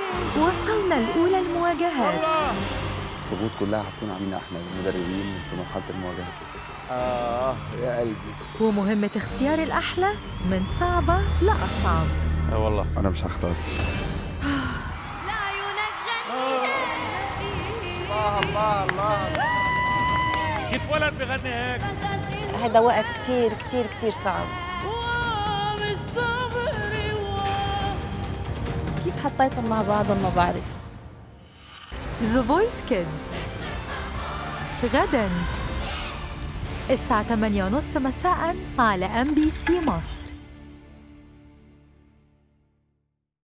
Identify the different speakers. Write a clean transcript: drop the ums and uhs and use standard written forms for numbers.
Speaker 1: وصلنا لأولى المواجهات.
Speaker 2: الضغوط كلها هتكون علينا احنا المدربين في مرحله المواجهات. يا قلبي.
Speaker 1: ومهمة اختيار الأحلى من صعبة لأصعب.
Speaker 2: والله انا مش هختار.
Speaker 3: الله الله
Speaker 4: كيف ولد بغني هيك؟
Speaker 5: هذا وقت كتير كتير كتير صعب. كيف حطيتهم مع بعضهم ما بعرف.
Speaker 1: The Voice Kids غداً الساعة 8:30 مساءً على MBC مصر.